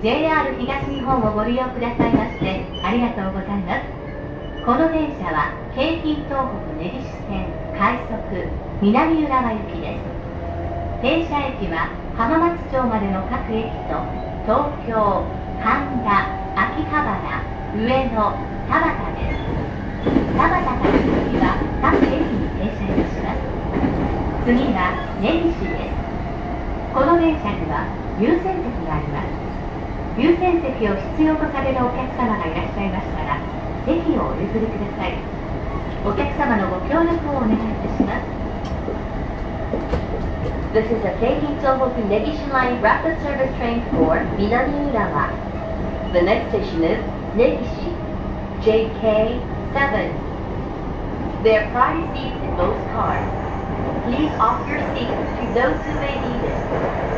JR 東日本をご利用くださいましてありがとうございます。この電車は京浜東北根岸線快速南浦和行きです。停車駅は浜松町までの各駅と東京、神田、秋葉原、上野、田端です。田端から次は各駅に停車いたします。次は根岸です。この電車には優先席があります。優先席を必要とされるお客様がいらっしゃいましたら席をお譲りください。お客様のご協力をお願いいたします。This is a Keihin Tohoku Negishi Line rapid service train for Minami Urawa. The next station is Negishi, JK7. There are priority seats in most cars. Please offer your seats to those who may need it.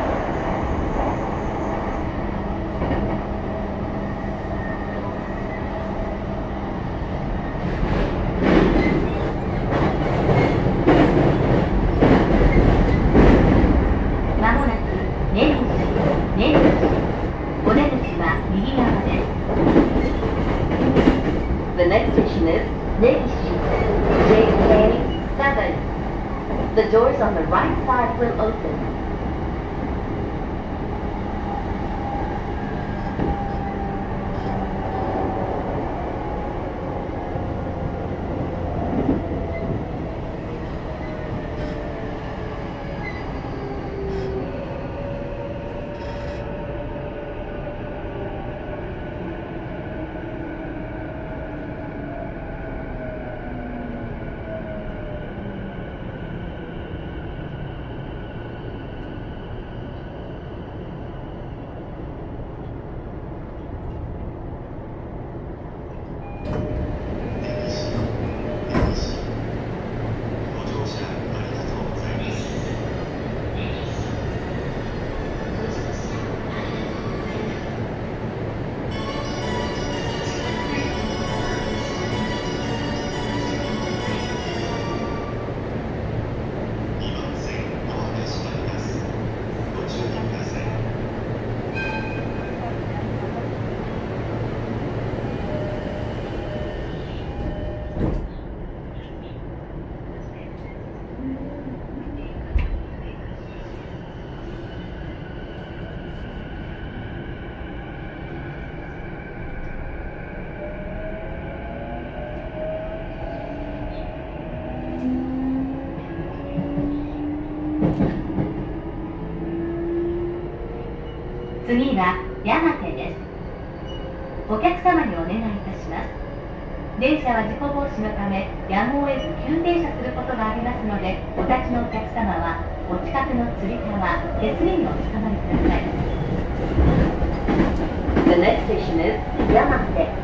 次は山手です。お客様にお願いいたします。電車は事故防止のためやむを得ず急停車することがありますので、お立ちのお客様はお近くのつり革、手すりにおつかまりください。The next station is Yamate,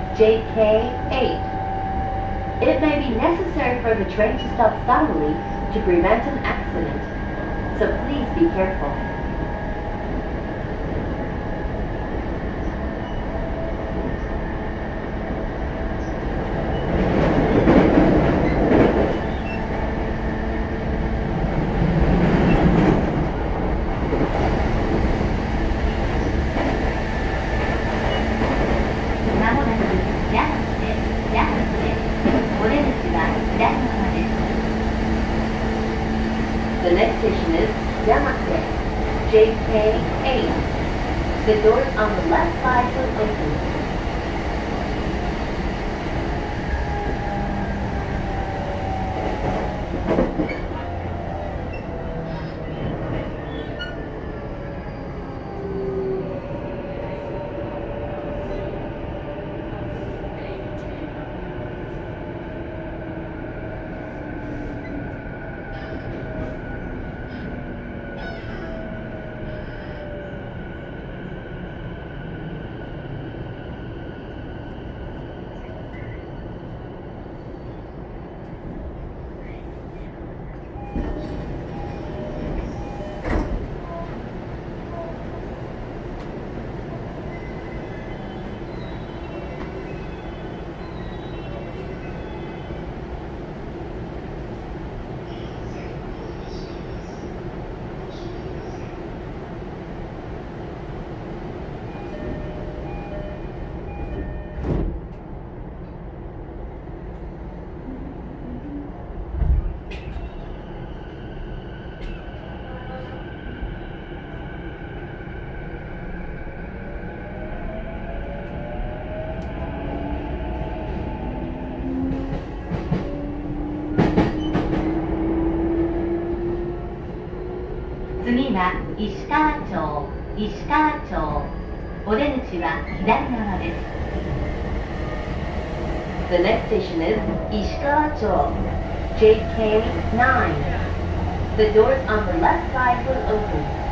JK8. It may be necessary for the train to stop suddenly to prevent an accident, so please be careful. 「 次は石川町、石川町。お出口は左側です。The next station is Ishikawa-cho, JK9. The doors on the left side will open.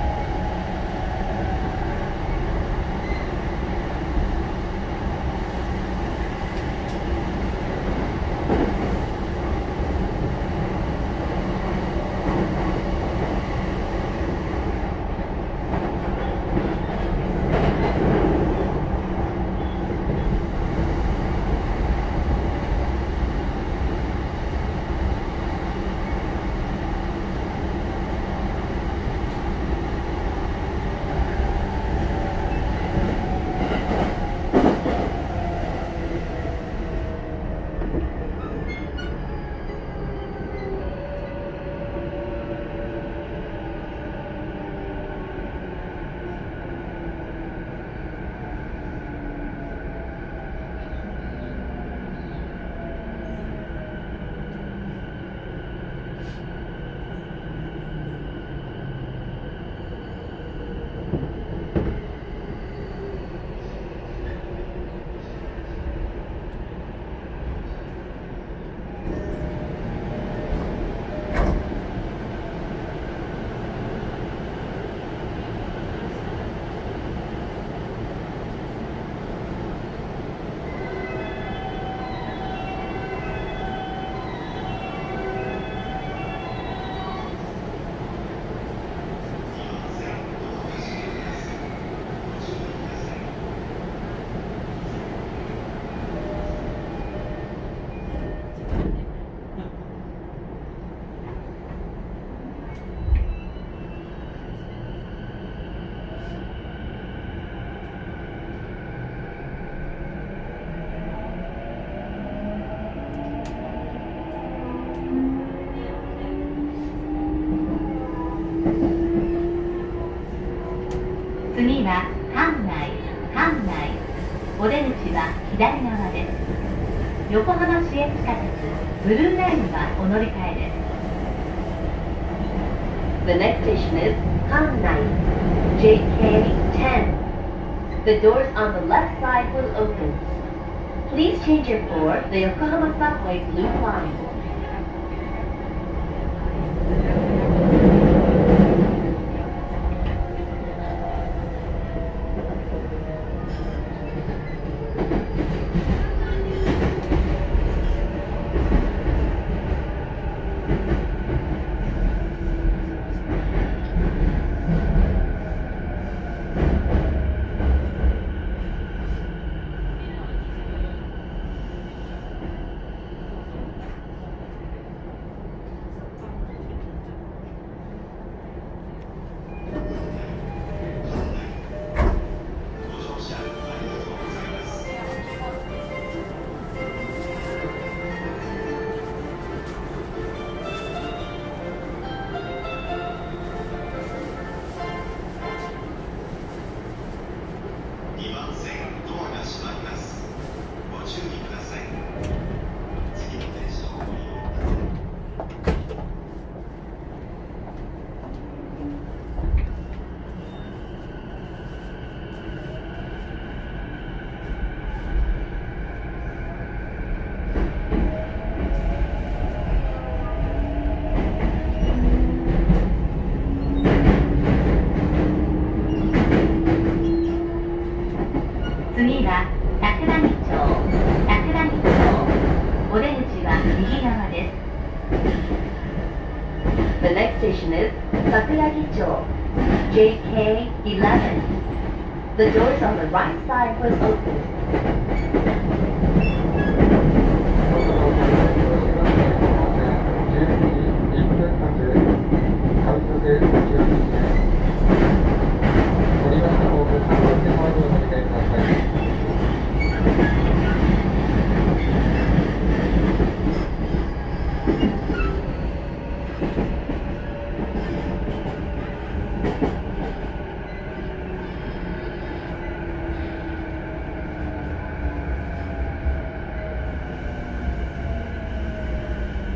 次は関内、関内。お出口は左側です。横浜市営地下鉄ブルーラインはお乗り換えです。The next station is Kannai, JK10. The doors on the left side will open. Please change your for the Yokohama Subway Blue Line. 次は桜木町、桜木町。お出口は右側です。The next station is Sakuragi-cho, JK11. The doors on the right side will open. 「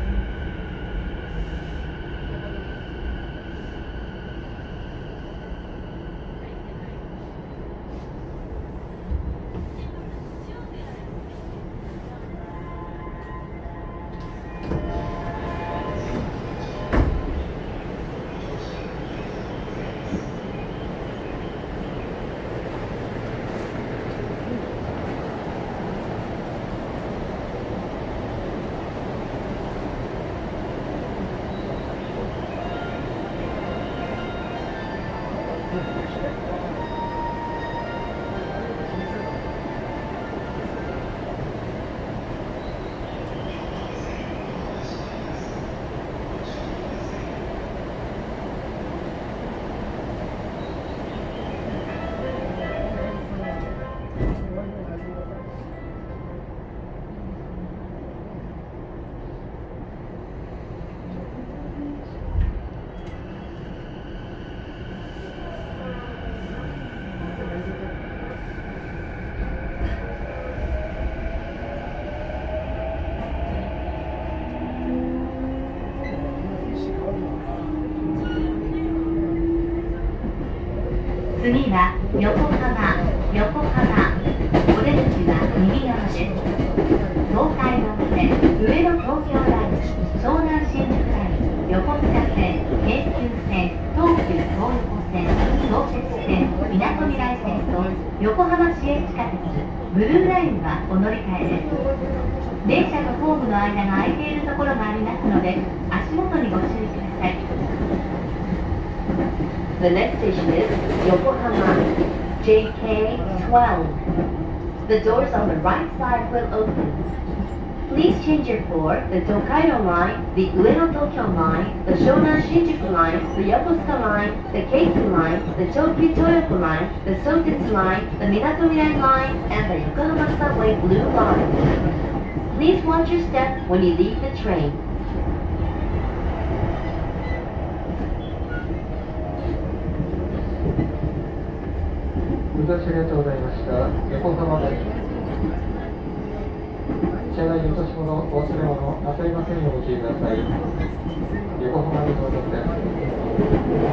次は横浜。お出口は右側です。東海道線、上野東京ライン、湘南新宿ライン、横須賀線、京急線、東急東横線、相鉄線、みなとみらい線と横浜市営地下鉄ブルーラインはお乗り換えです。電車とホームの間が空いているところがありますので、足元にご注意ください。The next station is Yokohama, JK12. The doors on the right side will open. Please change your floor, the Tokaido line, the Ueno Tokyo line, the Shonan Shinjuku line, the Yokosuka line, the Keikyu line, the Tokyu Toyoko line, the Sotetsu line, the Minatomirai line, and the Yokohama Subway Blue line. Please watch your step when you leave the train. ご乗車ありがとうございました。横浜です。車内に落とし物、お忘れ物、なさいませんようご注意ください。横浜に到着です。